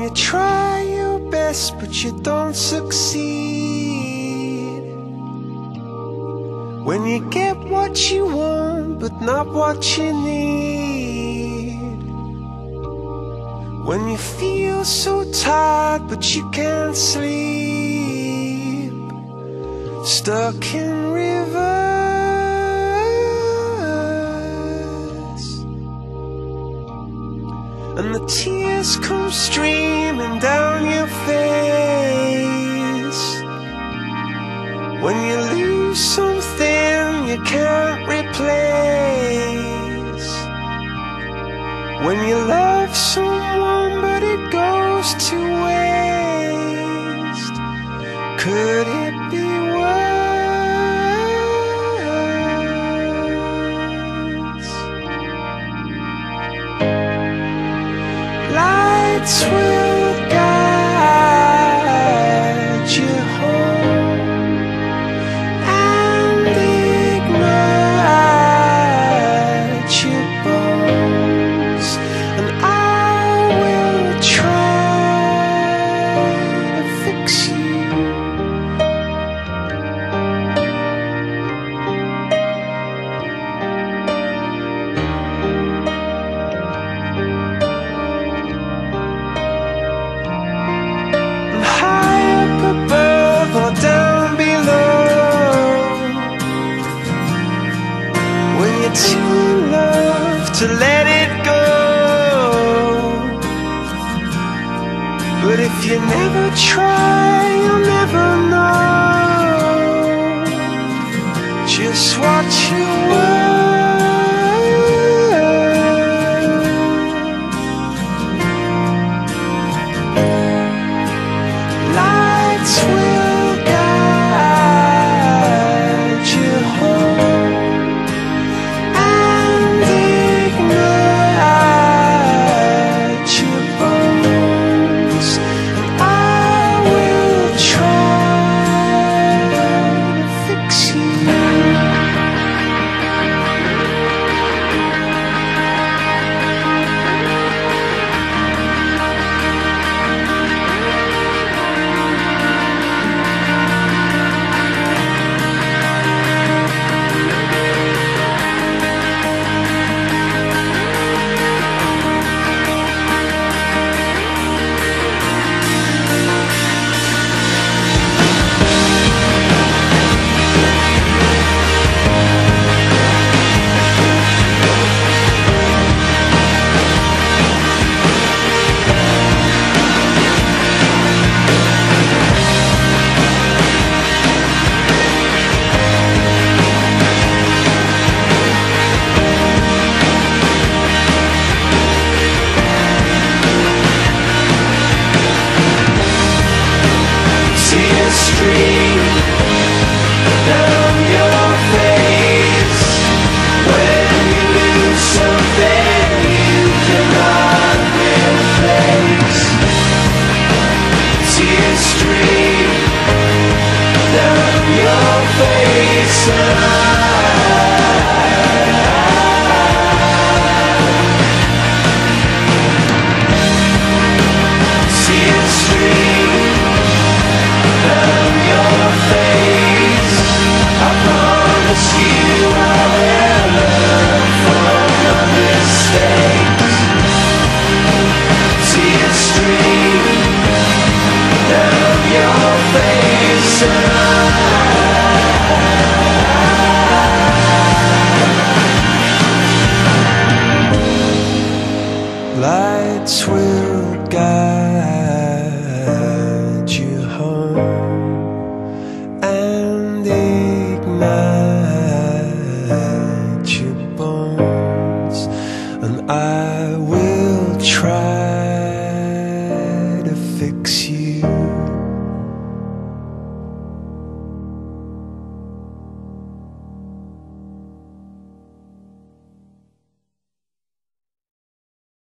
you try your best but you don't succeed, when you get what you want but not what you need, when you feel so tired but you can't sleep, stuck in reverse, and the tears come streaming down your face, when you lose something you can't replace, when you love someone but it goes to waste. Could it be worse? Lights will guide you home and ignite your bones, and I will try to fix you. Above or down below, when you're too in love to let it go, but if you never try you'll never know just what you were. Lights will guide you home and ignite your bones, and I will try to fix you. Stream down your face when you lose something you cannot replace. Tears stream down your face, tears stream down your face. I promise you I'll learn from my mistakes. Tears stream down your face, lights will guide